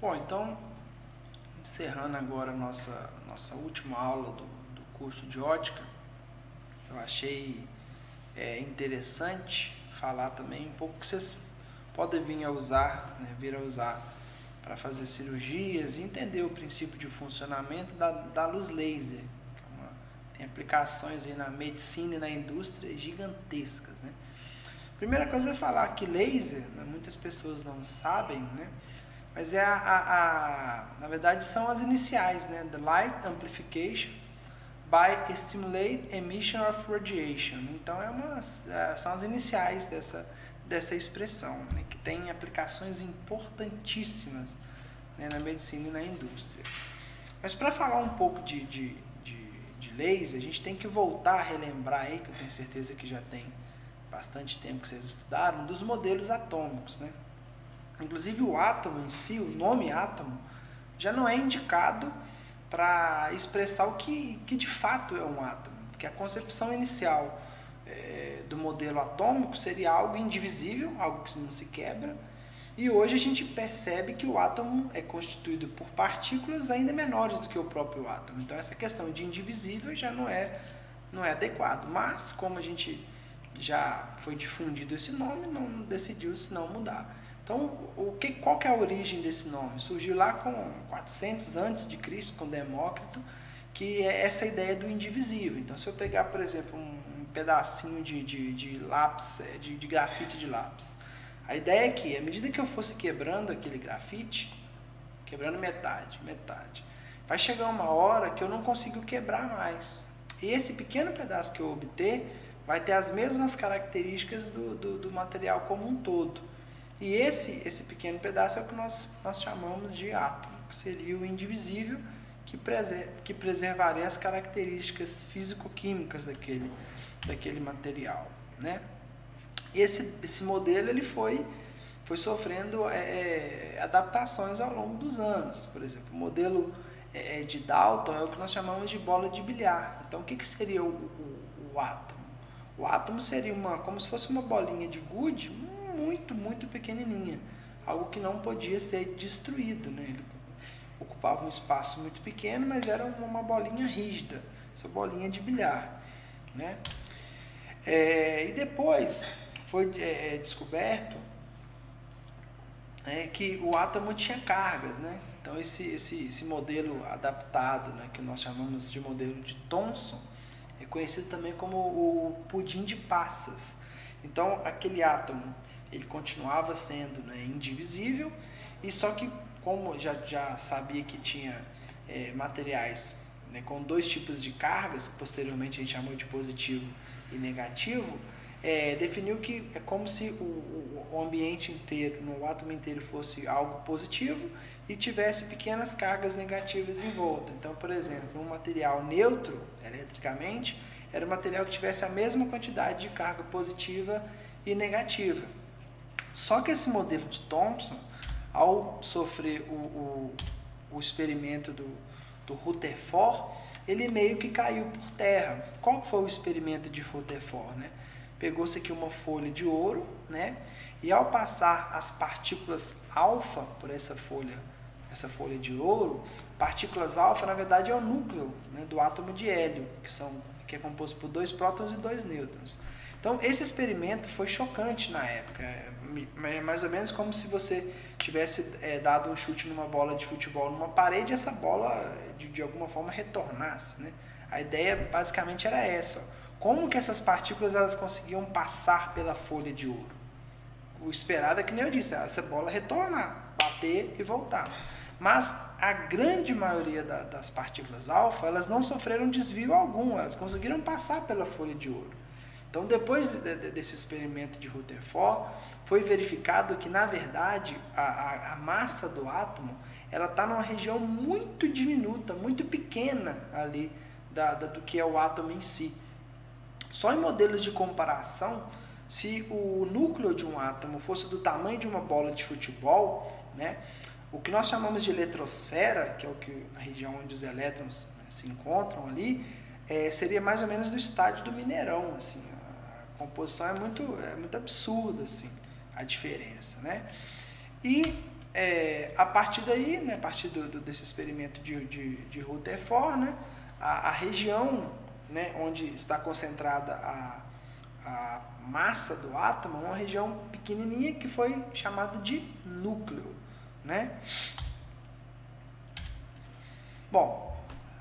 Bom, então, encerrando agora a nossa última aula do curso de ótica, eu achei interessante falar também um pouco que vocês podem vir a usar, para fazer cirurgias e entender o princípio de funcionamento da luz laser. Tem aplicações aí na medicina e na indústria gigantescas, né? Primeira coisa é falar que laser, né, muitas pessoas não sabem, né? Mas na verdade são as iniciais, né? The Light Amplification by Stimulate Emission of Radiation. Então são as iniciais dessa expressão, né? Que tem aplicações importantíssimas, né, na medicina e na indústria. Mas para falar um pouco de laser, a gente tem que voltar a relembrar aí, que eu tenho certeza que já tem bastante tempo que vocês estudaram, dos modelos atômicos, né? Inclusive o átomo em si, o nome átomo, já não é indicado para expressar o que de fato é um átomo, porque a concepção inicial do modelo atômico seria algo indivisível, algo que não se quebra, e hoje a gente percebe que o átomo é constituído por partículas ainda menores do que o próprio átomo. Então essa questão de indivisível já não é adequado, mas como a gente já foi difundido esse nome, não decidiu-se não mudar. Então, qual que é a origem desse nome? Surgiu lá com 400 a.C., com Demócrito, que é essa ideia do indivisível. Então, se eu pegar, por exemplo, um pedacinho de lápis, de grafite de lápis, a ideia é que, à medida que eu fosse quebrando aquele grafite, quebrando metade, vai chegar uma hora que eu não consigo quebrar mais. E esse pequeno pedaço que eu obter vai ter as mesmas características do material como um todo. E esse pequeno pedaço é o que nós chamamos de átomo, que seria o indivisível, que preservaria as características físico-químicas daquele material, né? Esse modelo ele foi sofrendo adaptações ao longo dos anos. Por exemplo, o modelo de Dalton é o que nós chamamos de bola de bilhar. Então, o que seria o átomo? O átomo seria como se fosse uma bolinha de gude muito, muito pequenininha, algo que não podia ser destruído, né? Ele ocupava um espaço muito pequeno, mas era uma bolinha rígida, essa bolinha de bilhar, né? E depois foi descoberto que o átomo tinha cargas, né? Então esse modelo adaptado, né, que nós chamamos de modelo de Thomson, é conhecido também como o pudim de passas. Então aquele átomo ele continuava sendo, né, indivisível, e só que como já sabia que tinha materiais, né, com dois tipos de cargas, que posteriormente a gente chamou de positivo e negativo, definiu que é como se o ambiente inteiro, o átomo inteiro fosse algo positivo e tivesse pequenas cargas negativas em volta. Então, por exemplo, um material neutro, eletricamente, era um material que tivesse a mesma quantidade de carga positiva e negativa. Só que esse modelo de Thomson, ao sofrer o experimento do Rutherford, ele meio que caiu por terra. Qual foi o experimento de Rutherford, né? Pegou-se aqui uma folha de ouro, né? E ao passar as partículas alfa por essa folha folha de ouro, partículas alfa, na verdade, é o núcleo, né, do átomo de hélio, que é composto por 2 prótons e 2 nêutrons. Então, esse experimento foi chocante na época. É mais ou menos como se você tivesse dado um chute numa bola de futebol numa parede e essa bola, de alguma forma, retornasse, né? A ideia, basicamente, era essa. Ó. Como que essas partículas elas conseguiam passar pela folha de ouro? O esperado é que nem eu disse, essa bola retornar, bater e voltar. Mas a grande maioria das partículas alfa, elas não sofreram desvio algum, elas conseguiram passar pela folha de ouro. Então, depois desse experimento de Rutherford, foi verificado que, na verdade, a massa do átomo ela está numa região muito diminuta, muito pequena ali do que é o átomo em si. Só em modelos de comparação, se o núcleo de um átomo fosse do tamanho de uma bola de futebol, né, o que nós chamamos de eletrosfera, que é a região onde os elétrons, né, se encontram ali, seria mais ou menos do estádio do Mineirão, assim. A composição é muito absurda, assim, a diferença, né? E a partir daí, né, a partir desse experimento de Rutherford, né, a região, né, onde está concentrada a massa do átomo é uma região pequenininha que foi chamada de núcleo, né? Bom,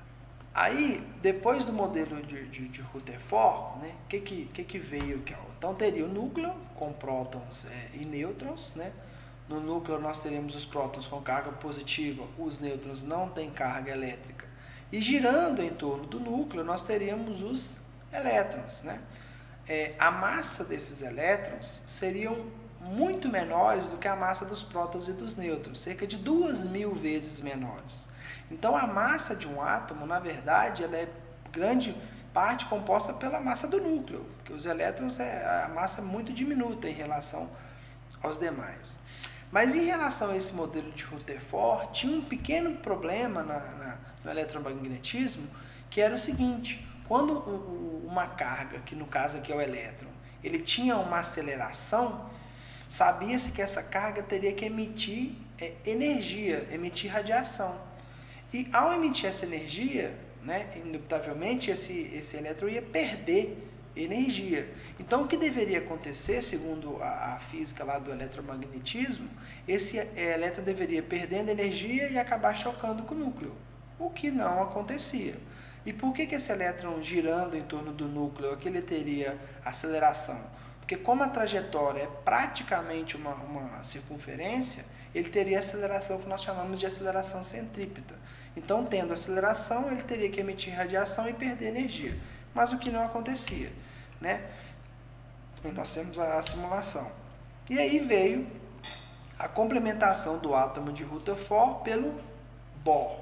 aí depois do modelo de Rutherford, né, que veio aqui? Então teria o núcleo com prótons e nêutrons, né? No núcleo nós teremos os prótons com carga positiva, os nêutrons não têm carga elétrica. E girando em torno do núcleo nós teríamos os elétrons, né? A massa desses elétrons seriam muito menores do que a massa dos prótons e dos nêutrons, cerca de 2.000 vezes menores. Então a massa de um átomo, na verdade, ela é grande parte composta pela massa do núcleo, porque os elétrons a massa é muito diminuta em relação aos demais. Mas em relação a esse modelo de Rutherford, tinha um pequeno problema no eletromagnetismo, que era o seguinte: quando uma carga, que no caso aqui é o elétron, ele tinha uma aceleração, sabia-se que essa carga teria que emitir energia, emitir radiação. E ao emitir essa energia, né, indubitavelmente esse elétron ia perder energia. Então o que deveria acontecer, segundo a física lá do eletromagnetismo, esse elétron deveria perdendo energia e acabar chocando com o núcleo, o que não acontecia. E por que esse elétron girando em torno do núcleo aqui ele teria aceleração? Porque como a trajetória é praticamente uma circunferência, ele teria aceleração que nós chamamos de aceleração centrípeta. Então, tendo aceleração, ele teria que emitir radiação e perder energia. Mas o que não acontecia, né? E nós temos a simulação. E aí veio a complementação do átomo de Rutherford pelo Bohr.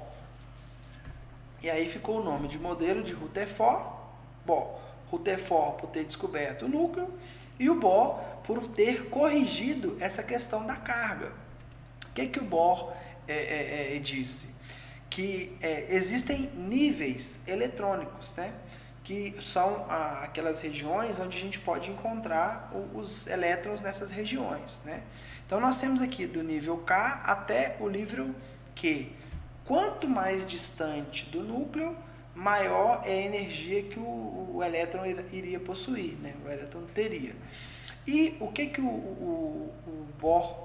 E aí ficou o nome de modelo de Rutherford-Bohr. Rutherford por ter descoberto o núcleo e o Bohr por ter corrigido essa questão da carga. O que o Bohr disse? Que existem níveis eletrônicos, né? Que são aquelas regiões onde a gente pode encontrar os elétrons nessas regiões, né? Então nós temos aqui do nível K até o nível Q. Quanto mais distante do núcleo, maior é a energia que o elétron iria possuir, né? O elétron teria. E o que o Bohr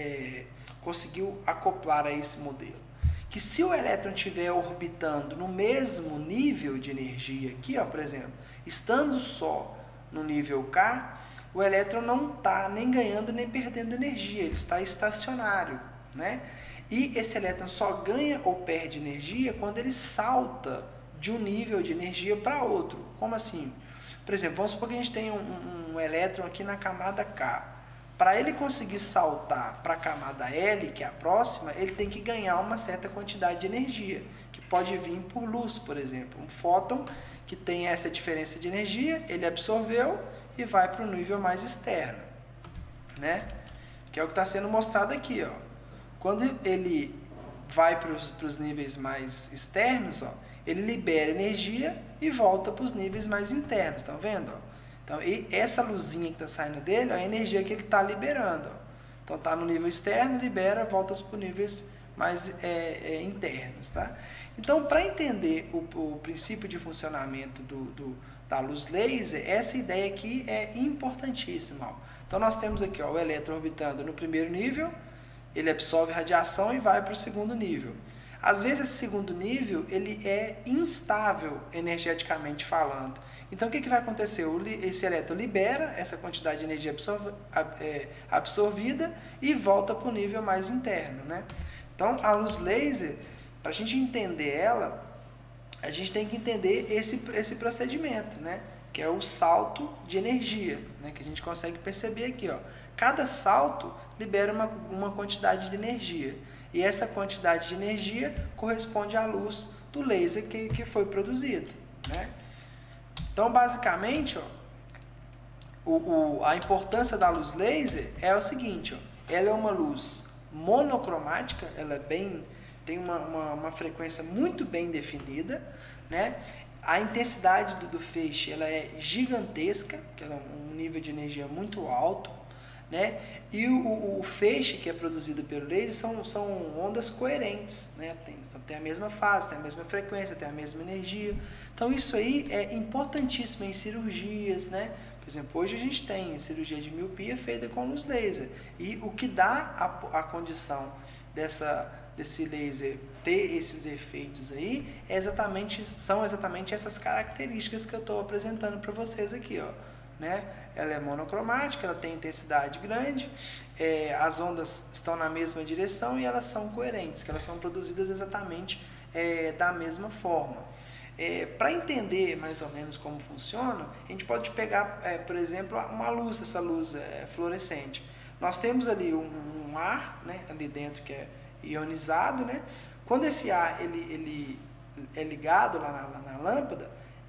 conseguiu acoplar a esse modelo? Que se o elétron estiver orbitando no mesmo nível de energia aqui, ó, por exemplo, estando só no nível K, o elétron não está nem ganhando nem perdendo energia, ele está estacionário, né? E esse elétron só ganha ou perde energia quando ele salta de um nível de energia para outro. Como assim? Por exemplo, vamos supor que a gente tem um elétron aqui na camada K. Para ele conseguir saltar para a camada L, que é a próxima, ele tem que ganhar uma certa quantidade de energia, que pode vir por luz, por exemplo. Um fóton que tem essa diferença de energia, ele absorveu e vai para o nível mais externo, né? Que é o que está sendo mostrado aqui, ó. Quando ele vai para os níveis mais externos, ó, ele libera energia e volta para os níveis mais internos, estão vendo? Ó? Então, essa luzinha que está saindo dele é a energia que ele está liberando. Ó. Então, está no nível externo, libera, volta para os níveis mais internos. Tá? Então, para entender o princípio de funcionamento da luz laser, essa ideia aqui é importantíssima. Ó. Então, nós temos aqui ó, o elétron orbitando no primeiro nível, ele absorve radiação e vai para o segundo nível. Às vezes, esse segundo nível ele é instável energeticamente falando. Então, o que vai acontecer? Esse elétron libera essa quantidade de energia absorvida e volta para o nível mais interno, né? Então, a luz laser, para a gente entender ela, a gente tem que entender esse procedimento, né? Que é o salto de energia, né? Que a gente consegue perceber aqui, ó. Cada salto libera uma quantidade de energia. E essa quantidade de energia corresponde à luz do laser que foi produzido, né? Então, basicamente, ó, a importância da luz laser é o seguinte, ó, ela é uma luz monocromática, ela tem uma frequência muito bem definida, né? A intensidade do feixe ela é gigantesca, que ela é um nível de energia muito alto, né? E o feixe que é produzido pelo laser são ondas coerentes, né? Tem a mesma fase, tem a mesma frequência, tem a mesma energia. Então isso aí é importantíssimo em cirurgias, né? Por exemplo, hoje a gente tem cirurgia de miopia feita com luz laser. E o que dá a condição desse laser ter esses efeitos aí são exatamente essas características que eu estou apresentando para vocês aqui, ó, né? Ela é monocromática, ela tem intensidade grande, as ondas estão na mesma direção e elas são coerentes, que elas são produzidas exatamente da mesma forma. Para entender mais ou menos como funciona, a gente pode pegar, por exemplo, uma luz, essa luz fluorescente. Nós temos ali um ar, né, ali dentro que é ionizado, né? Quando esse ar ele é ligado lá na lâmpada,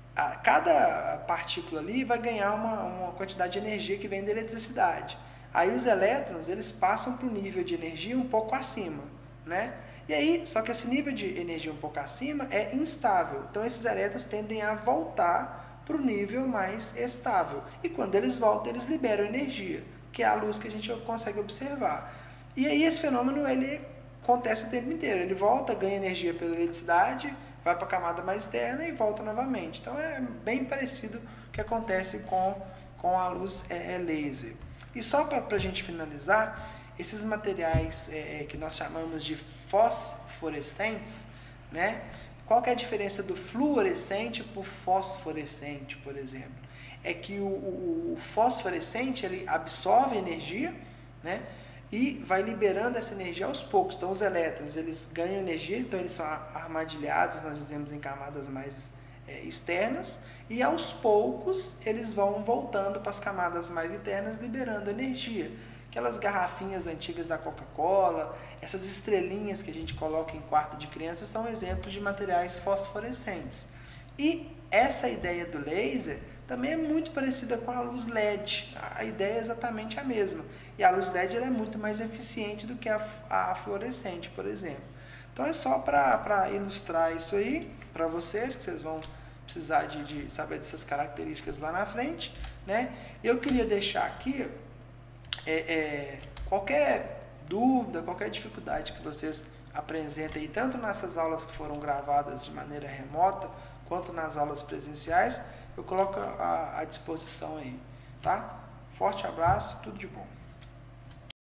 cada partícula ali vai ganhar uma quantidade de energia que vem da eletricidade. Aí os elétrons, eles passam para o nível de energia um pouco acima, né? E aí, só que esse nível de energia um pouco acima é instável. Então esses elétrons tendem a voltar para o nível mais estável. E quando eles voltam, eles liberam energia, que é a luz que a gente consegue observar. E aí esse fenômeno, ele acontece o tempo inteiro. Ele volta, ganha energia pela eletricidade, vai para a camada mais externa e volta novamente. Então é bem parecido o que acontece com a luz laser. E só para a gente finalizar, esses materiais que nós chamamos de fosforescentes, né? Qual que é a diferença do fluorescente para o fosforescente, por exemplo? É que o fosforescente ele absorve energia, né? E vai liberando essa energia aos poucos. Então os elétrons eles ganham energia, então eles são armadilhados, nós dizemos, em camadas mais externas, e aos poucos eles vão voltando para as camadas mais internas, liberando energia. Aquelas garrafinhas antigas da Coca-Cola, essas estrelinhas que a gente coloca em quarto de criança são exemplos de materiais fosforescentes. E essa ideia do laser também é muito parecida com a luz LED. A ideia é exatamente a mesma. E a luz LED ela é muito mais eficiente do que a fluorescente, por exemplo. Então é só para ilustrar isso aí para vocês, que vocês vão precisar de saber dessas características lá na frente, né? Eu queria deixar aqui qualquer dúvida, qualquer dificuldade que vocês apresentem, tanto nessas aulas que foram gravadas de maneira remota, quanto nas aulas presenciais, eu coloco à disposição aí, tá? Forte abraço, tudo de bom.